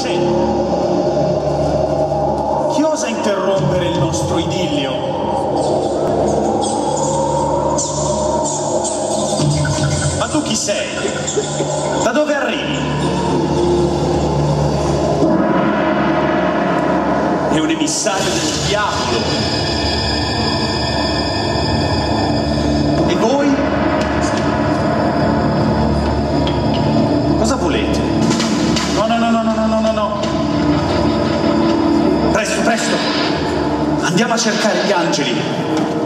facendo? Chi osa interrompere il nostro idillio? Ma tu chi sei? Da dove arrivi? È un emissario del diavolo. E voi? Cosa volete? No, no, no, no, no, no, no, no. Presto, presto. Andiamo a cercare gli angeli.